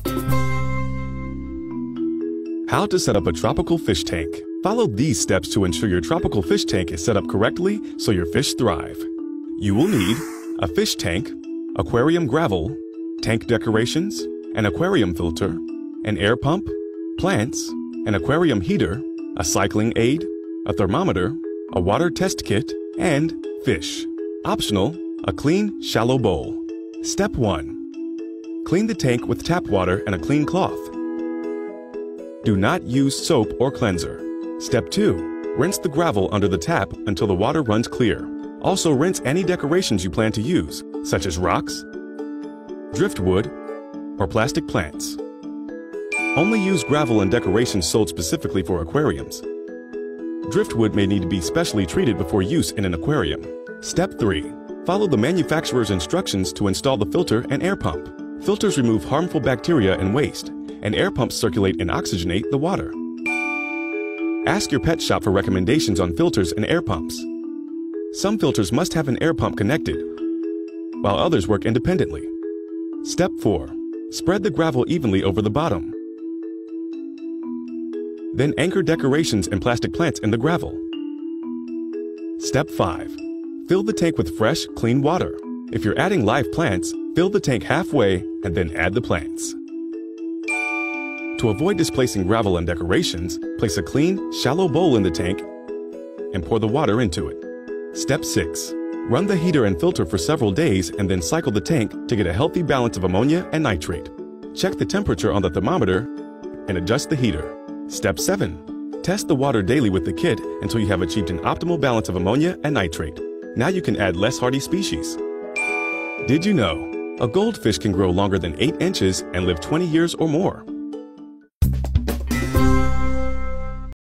How to set up a tropical fish tank. Follow these steps to ensure your tropical fish tank is set up correctly so your fish thrive. You will need a fish tank, aquarium gravel, tank decorations, an aquarium filter, an air pump, plants, an aquarium heater, a cycling aid, a thermometer, a water test kit, and fish. Optional, a clean, shallow bowl. Step 1. Clean the tank with tap water and a clean cloth. Do not use soap or cleanser. Step 2. Rinse the gravel under the tap until the water runs clear. Also rinse any decorations you plan to use, such as rocks, driftwood, or plastic plants. Only use gravel and decorations sold specifically for aquariums. Driftwood may need to be specially treated before use in an aquarium. Step 3. Follow the manufacturer's instructions to install the filter and air pump. Filters remove harmful bacteria and waste, and air pumps circulate and oxygenate the water. Ask your pet shop for recommendations on filters and air pumps. Some filters must have an air pump connected, while others work independently. Step 4. Spread the gravel evenly over the bottom. Then anchor decorations and plastic plants in the gravel. Step 5. Fill the tank with fresh, clean water. If you're adding live plants, fill the tank halfway and then add the plants. To avoid displacing gravel and decorations, place a clean, shallow bowl in the tank and pour the water into it. Step 6. Run the heater and filter for several days and then cycle the tank to get a healthy balance of ammonia and nitrate. Check the temperature on the thermometer and adjust the heater. Step 7. Test the water daily with the kit until you have achieved an optimal balance of ammonia and nitrate. Now you can add less hardy species. Did you know? A goldfish can grow longer than 8 inches and live 20 years or more.